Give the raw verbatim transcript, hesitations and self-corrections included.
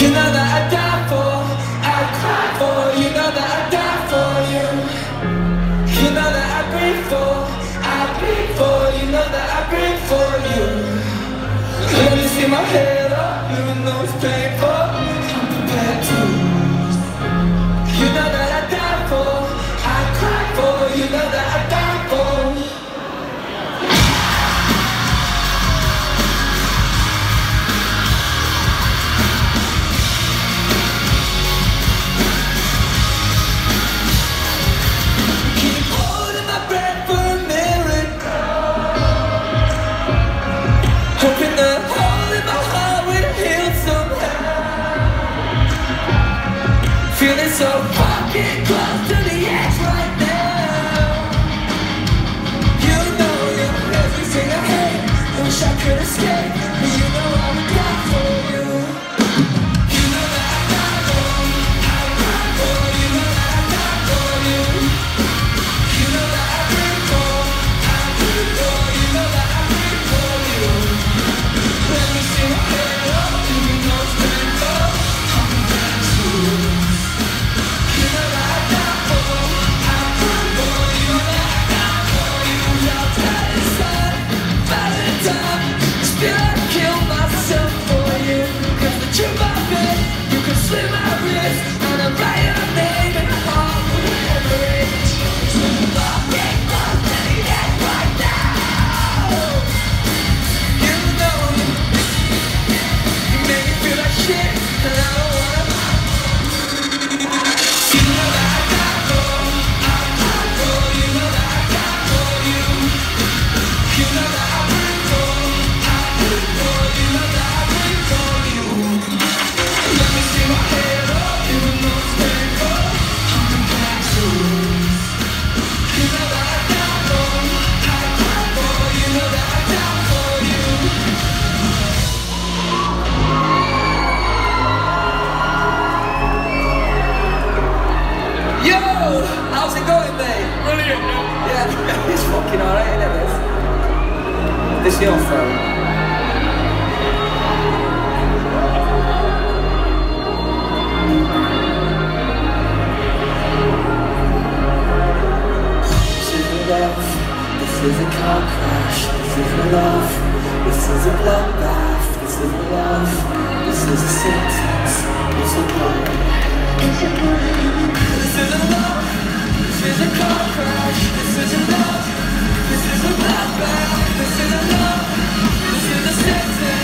You know that I die for, I cry for. You know that I die for you. You know that I breathe for, I breathe for. You know that I breathe for you. Let me see my head up, even though it's painful. I'm prepared to. You know that I die for, I cry for. You know that I die for. Hoping the hole in my heart will heal somehow. Feeling so fucking close to the edge right now. You know you're everything I hate. Wish I could escape, but you know I would die for you. You know that I die for you, I die for you. You know that I die for you. You know that I breathe for, I breathe for. You know that I breathe for you. Let me see my head up, even though it's painful. I'm back to you. You know that I die for, I die for. You know that I die for you. Y'all tired inside, Valentine. Still I kill myself for you. Cause the truth of it, you can slit my wrist, and I write your name in the heart wherever it is. Fucking close to the edge right now. You know you make me feel like shit, and I don't wanna. You know that I die for, I die for. You know that I die for you. You know that I breathe for, I breathe for. You know that I breathe for you. Let me see my head up, even though it's painful. I'm back to you. You know that I die for, I die for. You know that I die for you. Yo! How's it going, mate? Brilliant, Yeah, it's fucking alright, isn't it, this? This your phone? This isn't love, this is a car crash. This isn't love, this is a bloodbath. This isn't love, this is a sentence. It's a blood. It's a blood. This isn't love, this is a car crash. This isn't love, this is a bloodbath. This isn't love, this is a sentence.